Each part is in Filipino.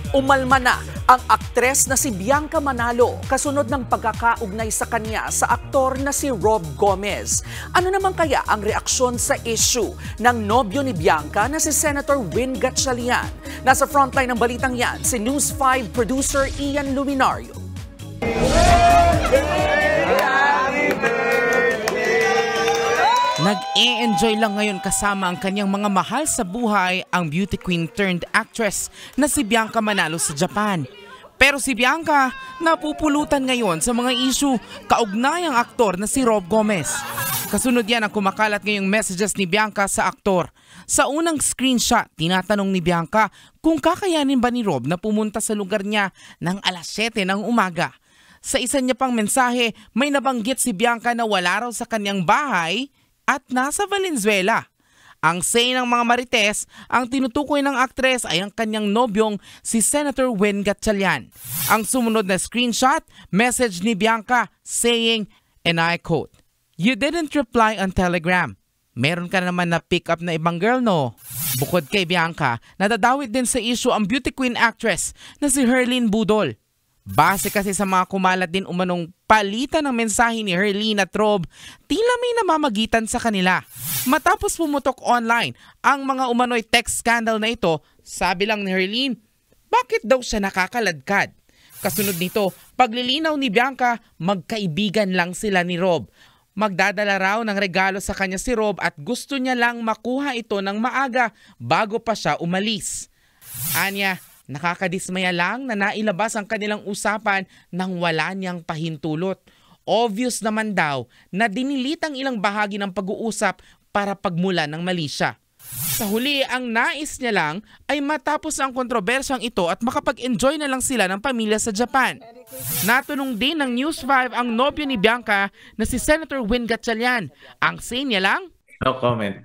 Umalma na ang aktres na si Bianca Manalo kasunod ng pagkakaugnay sa kanya sa aktor na si Rob Gomez. Ano naman kaya ang reaksyon sa issue ng nobyo ni Bianca na si Senator Win Gatchalian? Nasa frontline ng balitang yan si News 5 producer Ian Luminario. Nag-e-enjoy lang ngayon kasama ang kanyang mga mahal sa buhay ang beauty queen turned actress na si Bianca Manalo sa Japan. Pero si Bianca napupulutan ngayon sa mga issue kaugnay ang aktor na si Rob Gomez. Kasunod yan ang kumakalat ngayong messages ni Bianca sa aktor. Sa unang screenshot, tinatanong ni Bianca kung kakayanin ba ni Rob na pumunta sa lugar niya ng alas 7 ng umaga. Sa isa niya pang mensahe, may nabanggit si Bianca na wala raw sa kanyang bahay at nasa Valenzuela. Ang say ng mga marites, ang tinutukoy ng aktres ay ang kanyang nobyong si Senator Win Gatchalian. Ang sumunod na screenshot, message ni Bianca saying, and I quote, "You didn't reply on Telegram. Meron ka naman na pick up na ibang girl, no?" Bukod kay Bianca, nadadawit din sa issue ang beauty queen actress na si Herlyn Budol. Base kasi sa mga kumalat din umanong palitan ng mensahe ni Herlyn at Rob, tila may namamagitan sa kanila. Matapos pumutok online ang mga umano'y text scandal na ito, sabi lang ni Herlyn, bakit daw siya nakakaladkad? Kasunod nito, paglilinaw ni Bianca, magkaibigan lang sila ni Rob. Magdadala raw ng regalo sa kanya si Rob at gusto niya lang makuha ito ng maaga bago pa siya umalis. Anya, nakakadismaya lang na nailabas ang kanilang usapan nang wala niyang pahintulot. Obvious naman daw na dinilit ang ilang bahagi ng pag-uusap para pagmula ng mali siya. Sa huli, ang nais niya lang ay matapos ang kontrobersyang ito at makapag-enjoy na lang sila ng pamilya sa Japan. Natunong din ng News 5 ang nobyo ni Bianca na si Senator Win Gatchalian. Ang say niya lang, no comment.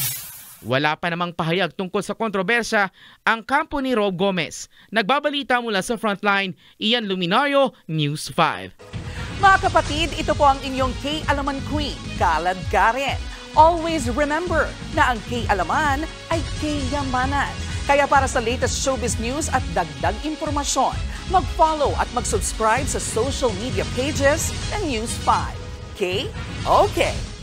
Wala pa namang pahayag tungkol sa kontrobersya ang kampo ni Rob Gomez. Nagbabalita mula sa Frontline, Ian Luminario, News 5. Mga kapatid, ito po ang inyong K-Alaman Queen, Kalad Karen. Always remember na ang K-Alaman ay K-Yamanan. Kaya para sa latest showbiz news at dagdag impormasyon, mag-follow at mag-subscribe sa social media pages ng News 5. K? Okay.